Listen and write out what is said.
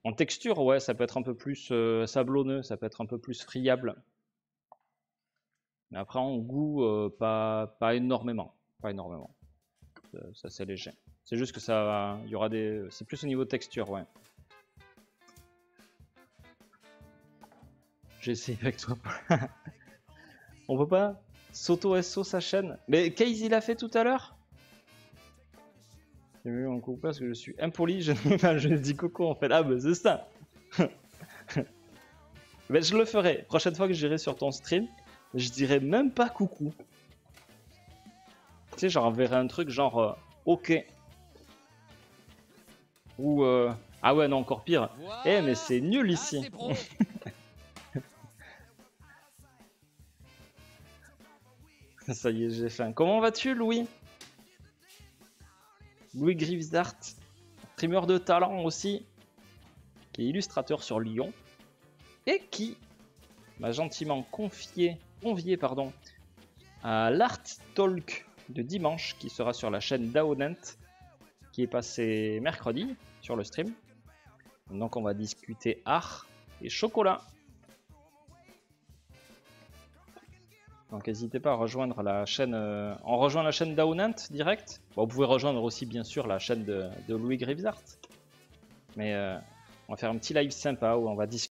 En texture, ouais, ça peut être un peu plus sablonneux, ça peut être un peu plus friable. Mais après, en goût, pas énormément. Pas énormément. Ça c'est léger. C'est juste que ça, il y aura des. C'est plus au niveau texture, ouais. J'ai essayé avec toi. On peut pas s'auto-SO sa chaîne. Mais Case il a fait tout à l'heure. J'ai vu mon coucou parce que je suis impoli, enfin, je dis coucou en fait. Ah bah c'est ça. Mais je le ferai. Prochaine fois que j'irai sur ton stream, je dirai même pas coucou. Tu sais, j'enverrai un truc genre ok. Ou ah ouais non encore pire. Eh mais c'est nul ici. Ça y est j'ai faim. Comment vas-tu Louis? Louis Grievesart, streamer de talent aussi, qui est illustrateur sur Lyon et qui m'a gentiment convié à l'Art Talk de dimanche qui sera sur la chaîne Daonent qui est passé mercredi sur le stream. Donc on va discuter art et chocolat. Donc n'hésitez pas à rejoindre la chaîne, on rejoint la chaîne Daonent direct. Bon, vous pouvez rejoindre aussi bien sûr la chaîne de Louis Grievesart. Mais on va faire un petit live sympa où on va discuter